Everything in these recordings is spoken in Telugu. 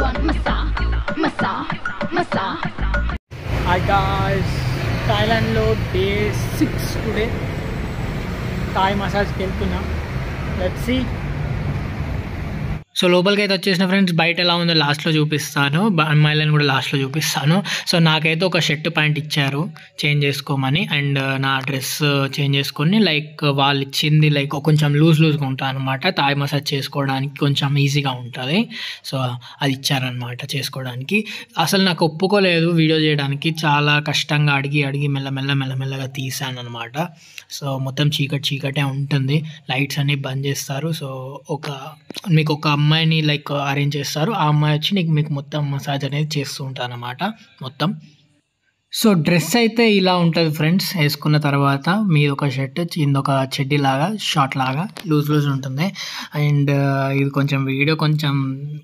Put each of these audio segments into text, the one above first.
Hi guys, Thailand lo day 6 today. Thai massage ki veltunna. Let's see. So లోపలికి అయితే వచ్చేసిన ఫ్రెండ్స్, బయట ఎలా ఉందో లాస్ట్లో చూపిస్తాను, అమ్మాయిలను కూడా లాస్ట్లో చూపిస్తాను. సో నాకైతే ఒక షర్ట్ ప్యాంట్ ఇచ్చారు చేంజ్ చేసుకోమని, అండ్ నా డ్రెస్ చేంజ్ చేసుకొని లైక్ వాళ్ళు ఇచ్చింది లైక్ కొంచెం లూజ్గా ఉంటుంది అనమాట. థాయ్ మసాజ్ చేసుకోవడానికి కొంచెం ఈజీగా ఉంటుంది. సో అది ఇచ్చారనమాట చేసుకోవడానికి. అసలు నాకు ఒప్పుకోలేదు వీడియో చేయడానికి, చాలా కష్టంగా అడిగి మెల్లమెల్లగా తీసాను అనమాట. సో మొత్తం చీకటే ఉంటుంది, లైట్స్ అన్నీ బంద్ చేస్తారు. సో మీకు ఒక అమ్మాయిని లైక్ అరేంజ్ చేస్తారు, ఆ అమ్మాయి వచ్చి మీకు మొత్తం మసాజ్ అనేది చేస్తూ ఉంటారు అన్నమాట మొత్తం. సో డ్రెస్ అయితే ఇలా ఉంటుంది ఫ్రెండ్స్, వేసుకున్న తర్వాత మీద ఒక షర్ట్, కింద ఒక చెడ్డీ లాగా షార్ట్ లాగా లూజ్ ఉంటుంది. అండ్ ఇది కొంచెం వీడియో కొంచెం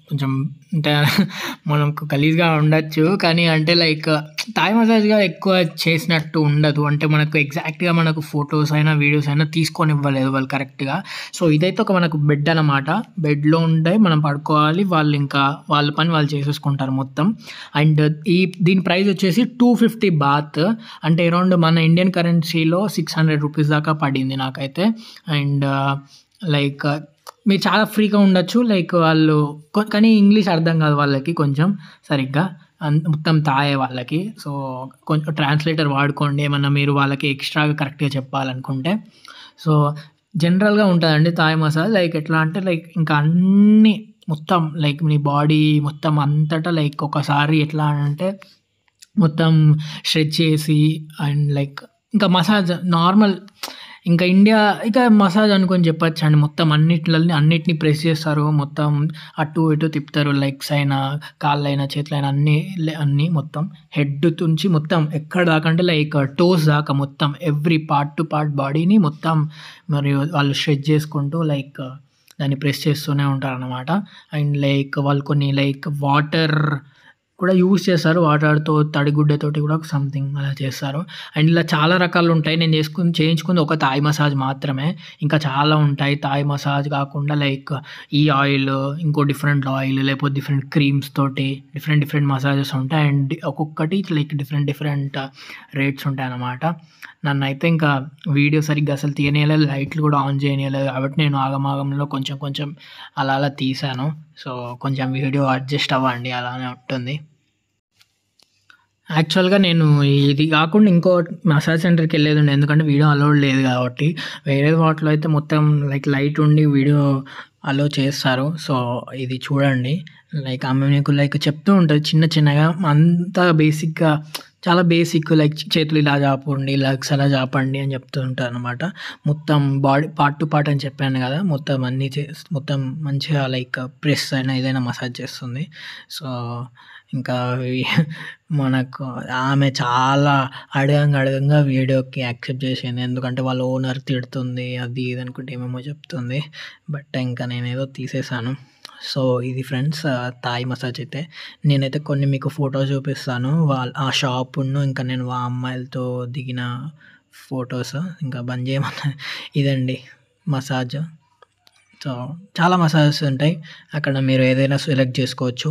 అంటే మనకు గలీజ్గా ఉండొచ్చు, కానీ అంటే లైక్ థాయ్ మసాజ్గా ఎక్కువ చేసినట్టు ఉండదు. అంటే మనకు ఎగ్జాక్ట్గా మనకు ఫొటోస్ అయినా వీడియోస్ అయినా తీసుకొని ఇవ్వలేదు వాళ్ళు కరెక్ట్గా. సో ఇదైతే ఒక మనకు బెడ్ అనమాట, బెడ్లో ఉంటే మనం పడుకోవాలి, వాళ్ళు ఇంకా వాళ్ళ పని వాళ్ళు చేసేసుకుంటారు మొత్తం. అండ్ దీని ప్రైస్ వచ్చేసి 250 బాత్, అంటే అరౌండ్ మన ఇండియన్ కరెన్సీలో 600 రూపీస్ దాకా పడింది నాకైతే. అండ్ లైక్ మీరు చాలా ఫ్రీగా ఉండొచ్చు, లైక్ వాళ్ళు కానీ ఇంగ్లీష్ అర్థం కాదు వాళ్ళకి కొంచెం సరిగ్గా, మొత్తం తాయే వాళ్ళకి. సో కొంచెం ట్రాన్స్లేటర్ వాడుకోండి ఏమన్నా మీరు వాళ్ళకి ఎక్స్ట్రాగా కరెక్ట్గా చెప్పాలనుకుంటే. సో జనరల్గా ఉంటుందండి థాయ్ మసాజ్, లైక్ ఎట్లా అంటే లైక్ ఇంకా అన్నీ మొత్తం లైక్ మీ బాడీ మొత్తం అంతటా లైక్ ఒకసారి ఎట్లా అంటే మొత్తం స్ట్రెచ్ చేసి అండ్ లైక్ ఇంకా మసాజ్ నార్మల్ ఇంకా ఇండియా ఇక మసాజ్ అనుకొని చెప్పచ్చు అండి. మొత్తం అన్నిటిని ప్రెస్ చేస్తారు, మొత్తం అటు ఇటు తిప్పుతారు, లెగ్స్ అయినా కాళ్ళైనా చేతులైనా అన్నీ మొత్తం హెడ్ నుంచి మొత్తం ఎక్కడ దాకా అంటే లైక్ టోస్ దాకా మొత్తం ఎవ్రీ పార్ట్ టు పార్ట్ బాడీని మొత్తం మరియు వాళ్ళు స్ట్రెచ్ చేసుకుంటూ లైక్ దాన్ని ప్రెస్ చేస్తూనే ఉంటారు అన్నమాట. అండ్ లైక్ వాళ్ళు కొన్ని లైక్ వాటర్ కూడా యూస్ చేస్తారు, వాటర్తో తడిగుడ్డతోటి కూడా సంథింగ్ అలా చేస్తారు. అండ్ ఇలా చాలా రకాలు ఉంటాయి. నేను చేయించుకుంది ఒక థాయ్ మసాజ్ మాత్రమే, ఇంకా చాలా ఉంటాయి థాయ్ మసాజ్ కాకుండా లైక్ ఈ ఆయిల్, ఇంకో డిఫరెంట్ ఆయిల్, లేకపోతే డిఫరెంట్ క్రీమ్స్ తోటి డిఫరెంట్ మసాజెస్ ఉంటాయి. అండ్ ఒక్కొక్కటి లైక్ డిఫరెంట్ రేట్స్ ఉంటాయి అన్నమాట. నన్ను అయితే ఇంకా వీడియో సరిగ్గా అసలు తీయనియలేదు, లైట్లు కూడా ఆన్ చేయనియలేదు, కాబట్టి నేను ఆగమాగంలో కొంచెం అలా తీసాను. సో కొంచెం వీడియో అడ్జస్ట్ అవ్వండి, అలానే ఉంటుంది. యాక్చువల్గా నేను ఇది కాకుండా ఇంకో మసాజ్ సెంటర్కి వెళ్ళేది ఉండే, ఎందుకంటే వీడియో అలౌడ్ లేదు కాబట్టి. వేరే వాటిలో అయితే మొత్తం లైక్ లైట్ ఉండి వీడియో అలో చేస్తారు. సో ఇది చూడండి, లైక్ ఆమె మీకు లైక్ చెప్తూ ఉంటుంది చిన్నగా, అంత బేసిక్గా చాలా బేసిక్, లైక్ చేతులు ఇలా చాపండి, లెగ్స్ అలా చాపండి అని చెప్తూ ఉంటారు అనమాట. మొత్తం బాడీ పార్ట్ టు పార్ట్ అని చెప్పాను కదా, మొత్తం అన్నీ మొత్తం మంచిగా లైక్ ప్రెస్ అయినా ఏదైనా మసాజ్ చేస్తుంది. సో ఇంకా మనకు ఆమె చాలా అడగంగా వీడియోకి యాక్సెప్ట్ చేసింది, ఎందుకంటే వాళ్ళ ఓనర్ తిడుతుంది అది ఇది అనుకుంటే ఏమేమో చెప్తుంది. బట్ ఇంకా నేనేదో తీసేసాను. సో ఇది ఫ్రెండ్స్ థాయ్ మసాజ్ అయితే. నేనైతే కొన్ని మీకు ఫొటోస్ చూపిస్తాను, ఆ షాపును ఇంకా నేను ఆ అమ్మాయిలతో దిగిన ఫొటోస్. ఇంకా బంద్ చేయమన్నా. ఇదండి మసాజ్. సో చాలా మసాజెస్ ఉంటాయి అక్కడ, మీరు ఏదైనా సెలెక్ట్ చేసుకోవచ్చు.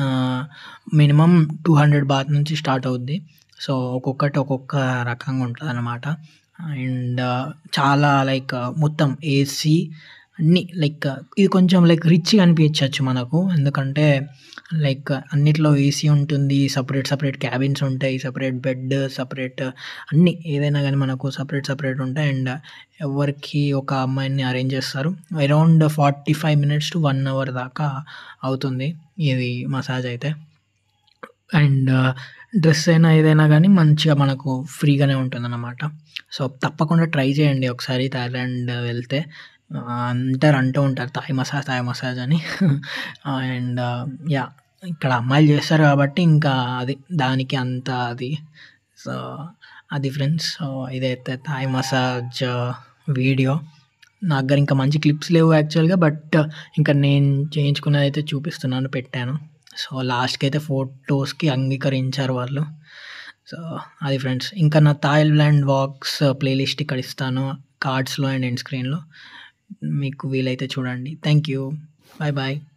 మినిమం 200 బాత్ నుంచి స్టార్ట్ అవుద్ది. సో ఒక్కొక్కటి ఒక్కొక్క రకంగా ఉంటుంది అన్నమాట. అండ్ చాలా లైక్ మొత్తం ఏసీ అన్నీ లైక్ ఇది కొంచెం లైక్ రిచ్గా అనిపించవచ్చు మనకు, ఎందుకంటే లైక్ అన్నిట్లో ఏసీ ఉంటుంది, సపరేట్ క్యాబిన్స్ ఉంటాయి, సపరేట్ బెడ్, సపరేట్ అన్నీ ఏదైనా కానీ మనకు సపరేట్ ఉంటాయి. అండ్ ఎవరికి ఒక అమ్మాయిని అరేంజ్ చేస్తారు. అరౌండ్ 45 minutes to 1 hour దాకా అవుతుంది ఇది మసాజ్ అయితే. అండ్ డ్రెస్ అయినా ఏదైనా కానీ మంచిగా మనకు ఫ్రీగానే ఉంటుందన్నమాట. సో తప్పకుండా ట్రై చేయండి ఒకసారి థాయిలాండ్ వెళ్తే. అంటూ ఉంటారు థాయ్ మసాజ్ అని. అండ్ యా ఇక్కడ అమ్మాయిలు చేస్తారు కాబట్టి ఇంకా అది దానికి అంత అది. సో అది ఫ్రెండ్స్. సో ఇదైతే థాయ్ మసాజ్ వీడియో. నా దగ్గర ఇంకా మంచి క్లిప్స్ లేవు యాక్చువల్గా, బట్ ఇంకా నేను చేయించుకున్నది అయితే చూపిస్తున్నాను, పెట్టాను. సో లాస్ట్కి అయితే ఫొటోస్కి అంగీకరించారు వాళ్ళు. సో అది ఫ్రెండ్స్. ఇంకా నా థాయిలాండ్ వాక్స్ ప్లేలిస్ట్ ఇక్కడ ఇస్తాను కార్డ్స్లో అండ్ ఎండ్ స్క్రీన్లో, మీకు వీలైతే చూడండి. Thank you, bye.